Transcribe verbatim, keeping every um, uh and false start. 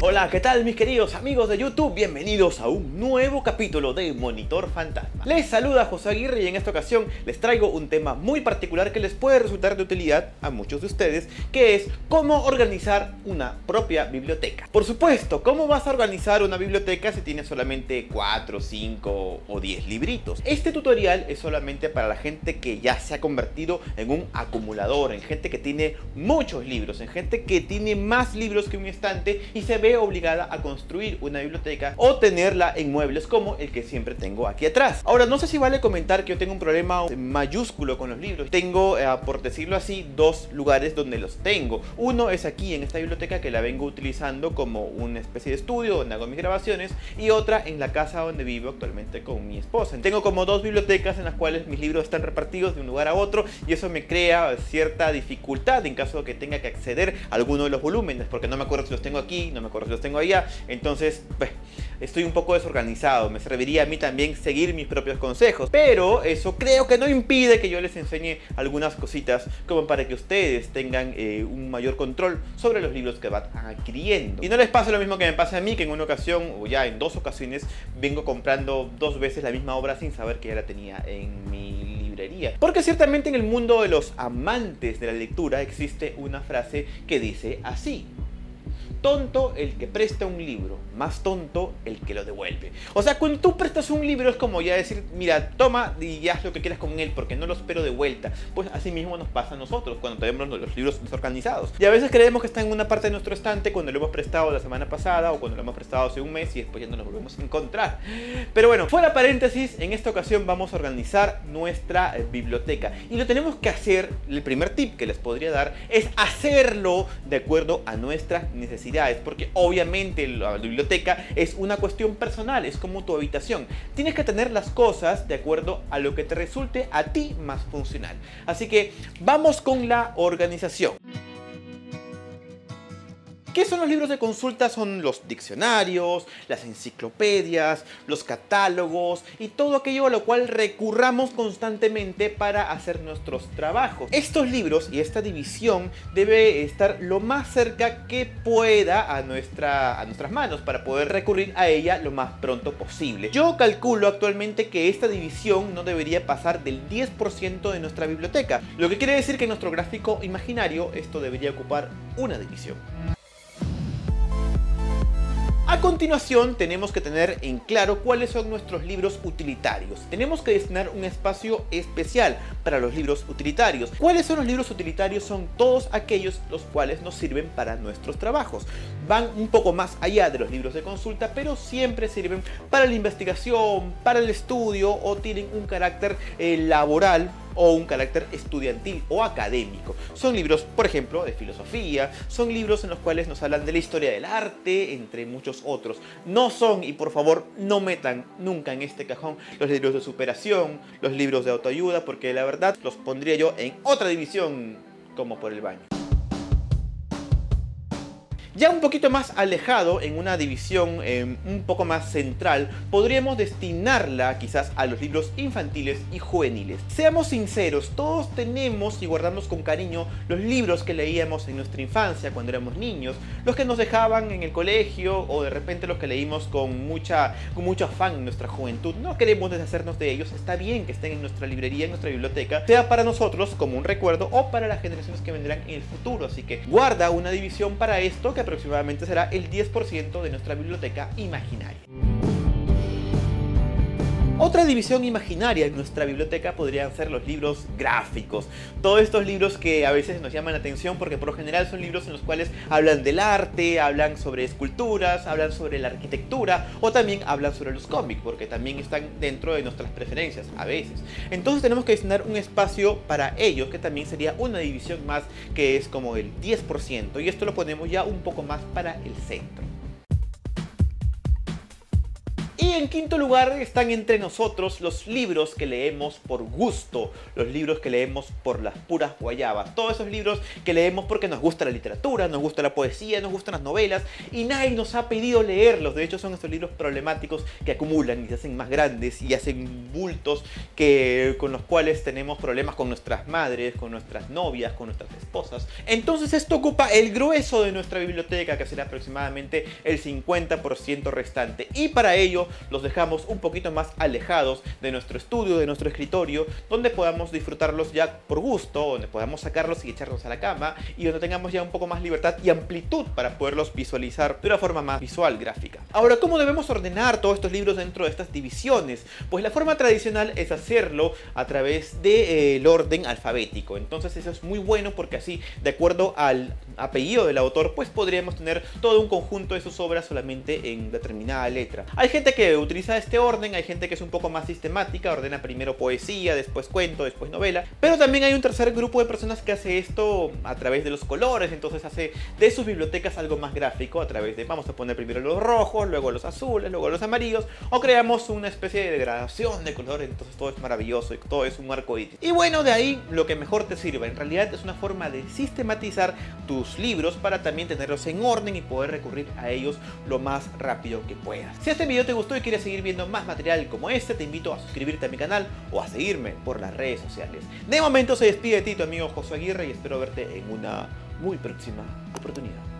Hola, ¿qué tal mis queridos amigos de YouTube? Bienvenidos a un nuevo capítulo de Monitor Fantasma. Les saluda José Aguirre y en esta ocasión les traigo un tema muy particular que les puede resultar de utilidad a muchos de ustedes, que es cómo organizar una propia biblioteca. Por supuesto, ¿cómo vas a organizar una biblioteca si tienes solamente cuatro, cinco o diez libritos? Este tutorial es solamente para la gente que ya se ha convertido en un acumulador, en gente que tiene muchos libros, en gente que tiene más libros que un estante y se ve obligada a construir una biblioteca o tenerla en muebles como el que siempre tengo aquí atrás. Ahora, no sé si vale comentar que yo tengo un problema mayúsculo con los libros. Tengo, eh, por decirlo así, dos lugares donde los tengo. Uno es aquí en esta biblioteca que la vengo utilizando como una especie de estudio donde hago mis grabaciones, y otra en la casa donde vivo actualmente con mi esposa. Tengo como dos bibliotecas en las cuales mis libros están repartidos de un lugar a otro y eso me crea cierta dificultad en caso de que tenga que acceder a alguno de los volúmenes, porque no me acuerdo si los tengo aquí, no me acuerdo si los tengo allá. Entonces, pues, estoy un poco desorganizado. Me serviría a mí también seguir mis propios consejos, pero eso creo que no impide que yo les enseñe algunas cositas como para que ustedes tengan eh, un mayor control sobre los libros que van adquiriendo y no les pase lo mismo que me pasa a mí, que en una ocasión o ya en dos ocasiones vengo comprando dos veces la misma obra sin saber que ya la tenía en mi librería. Porque ciertamente en el mundo de los amantes de la lectura existe una frase que dice así: tonto el que presta un libro, más tonto el que lo devuelve. O sea, cuando tú prestas un libro es como ya decir, mira, toma y haz lo que quieras con él porque no lo espero de vuelta. Pues así mismo nos pasa a nosotros cuando tenemos los libros desorganizados. Y a veces creemos que está en una parte de nuestro estante cuando lo hemos prestado la semana pasada o cuando lo hemos prestado hace un mes y después ya no lo volvemos a encontrar. Pero bueno, fuera paréntesis, en esta ocasión vamos a organizar nuestra eh, biblioteca. Y lo tenemos que hacer, el primer tip que les podría dar es hacerlo de acuerdo a nuestras necesidades. Porque obviamente la biblioteca es una cuestión personal, es como tu habitación. Tienes que tener las cosas de acuerdo a lo que te resulte a ti más funcional. Así que vamos con la organización. ¿Qué son los libros de consulta? Son los diccionarios, las enciclopedias, los catálogos y todo aquello a lo cual recurramos constantemente para hacer nuestros trabajos. Estos libros y esta división debe estar lo más cerca que pueda a, nuestra, a nuestras manos para poder recurrir a ella lo más pronto posible. Yo calculo actualmente que esta división no debería pasar del diez por ciento de nuestra biblioteca, lo que quiere decir que en nuestro gráfico imaginario esto debería ocupar una división. A continuación tenemos que tener en claro cuáles son nuestros libros utilitarios. Tenemos que destinar un espacio especial para los libros utilitarios. ¿Cuáles son los libros utilitarios? Son todos aquellos los cuales nos sirven para nuestros trabajos. Van un poco más allá de los libros de consulta, pero siempre sirven para la investigación, para el estudio o tienen un carácter eh, laboral o un carácter estudiantil o académico. Son libros, por ejemplo, de filosofía, son libros en los cuales nos hablan de la historia del arte, entre muchos otros. No son, y por favor no metan nunca en este cajón, los libros de superación, los libros de autoayuda, porque la verdad los pondría yo en otra división, como por el baño. Ya un poquito más alejado, en una división eh, un poco más central, podríamos destinarla quizás a los libros infantiles y juveniles. Seamos sinceros, todos tenemos y guardamos con cariño los libros que leíamos en nuestra infancia cuando éramos niños, los que nos dejaban en el colegio o de repente los que leímos con, mucha, con mucho afán en nuestra juventud. No queremos deshacernos de ellos, está bien que estén en nuestra librería, en nuestra biblioteca, sea para nosotros como un recuerdo o para las generaciones que vendrán en el futuro. Así que guarda una división para esto que aproximadamente será el diez por ciento de nuestra biblioteca imaginaria. Otra división imaginaria en nuestra biblioteca podrían ser los libros gráficos. Todos estos libros que a veces nos llaman la atención porque por lo general son libros en los cuales hablan del arte, hablan sobre esculturas, hablan sobre la arquitectura o también hablan sobre los cómics, porque también están dentro de nuestras preferencias a veces. Entonces tenemos que destinar un espacio para ellos, que también sería una división más, que es como el diez por ciento, y esto lo ponemos ya un poco más para el centro. Y Y en quinto lugar están entre nosotros los libros que leemos por gusto, los libros que leemos por las puras guayabas, todos esos libros que leemos porque nos gusta la literatura, nos gusta la poesía, nos gustan las novelas y nadie nos ha pedido leerlos. De hecho, son estos libros problemáticos que acumulan y se hacen más grandes y hacen bultos que, con los cuales tenemos problemas con nuestras madres, con nuestras novias, con nuestras esposas. Entonces esto ocupa el grueso de nuestra biblioteca, que será aproximadamente el cincuenta por ciento restante, y para ello los dejamos un poquito más alejados de nuestro estudio, de nuestro escritorio, donde podamos disfrutarlos ya por gusto, donde podamos sacarlos y echarlos a la cama y donde tengamos ya un poco más libertad y amplitud para poderlos visualizar de una forma más visual, gráfica. Ahora, ¿cómo debemos ordenar todos estos libros dentro de estas divisiones? Pues la forma tradicional es hacerlo a través del orden alfabético. Entonces eso es muy bueno porque así, de acuerdo al apellido del autor, pues podríamos tener todo un conjunto de sus obras solamente en determinada letra. Hay gente que utiliza este orden, hay gente que es un poco más sistemática, ordena primero poesía, después cuento, después novela, pero también hay un tercer grupo de personas que hace esto a través de los colores, entonces hace de sus bibliotecas algo más gráfico a través de, vamos a poner primero los rojos, luego los azules, luego los amarillos, o creamos una especie de gradación de colores, entonces todo es maravilloso y todo es un arco iris. Y bueno, de ahí lo que mejor te sirva, en realidad es una forma de sistematizar tus libros para también tenerlos en orden y poder recurrir a ellos lo más rápido que puedas. Si este video te gustó y quieres seguir viendo más material como este, te invito a suscribirte a mi canal o a seguirme por las redes sociales. De momento se despide de ti tu amigo Josué Aguirre y espero verte en una muy próxima oportunidad.